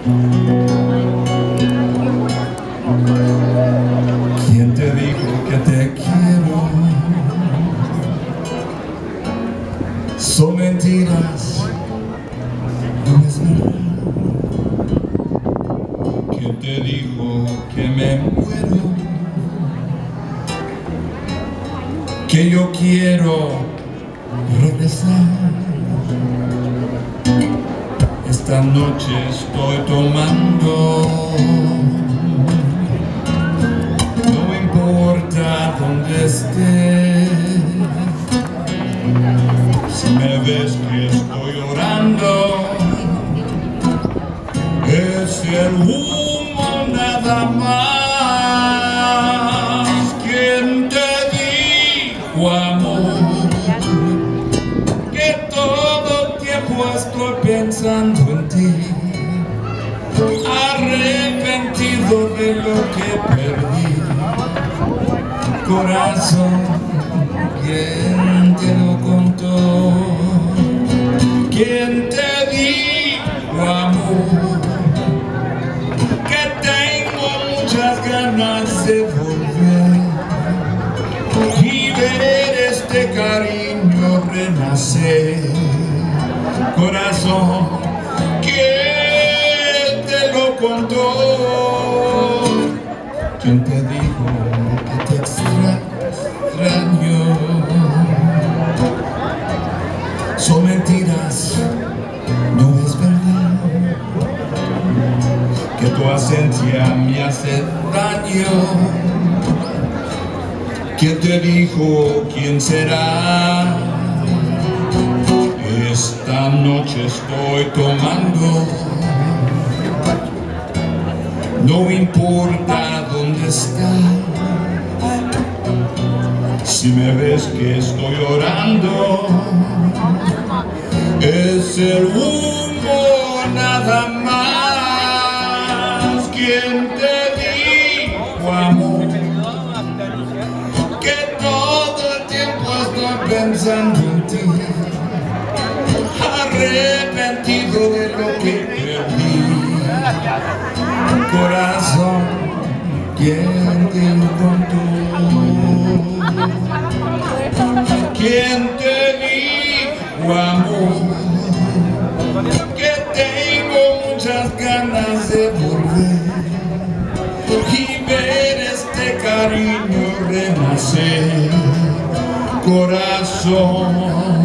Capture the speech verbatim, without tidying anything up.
¿Quién te dijo que te quiero? Son mentiras, no es verdad. ¿Quién te dijo que me muero? Que yo quiero regresar. Esta noche estoy tomando, no importa dónde esté. Si me ves que estoy llorando, es el humo nada más. ¿Quién te dijo, amor, que todo el tiempo estoy pensando en ti, arrepentido de lo que perdí? Corazón, ¿quién te lo contó? ¿Quién te dijo, amor, que tengo muchas ganas de volver y ver este cariño renacer? Corazón, ¿quién te lo contó? ¿Quién te dijo que te extraño? Son mentiras, no es verdad, que tu ausencia me hace daño. ¿Quién te dijo quién será? Esta noche estoy tomando, no importa dónde está. Si me ves que estoy llorando, es el humo nada más. ¿Quién te dijo, amor, que todo el tiempo estoy pensando en ti, arrepentido de lo que perdí? Corazón, ¿quién te lo contó? ¿Quién te dijo, amor, que tengo muchas ganas de volver y ver este cariño renacer? Corazón,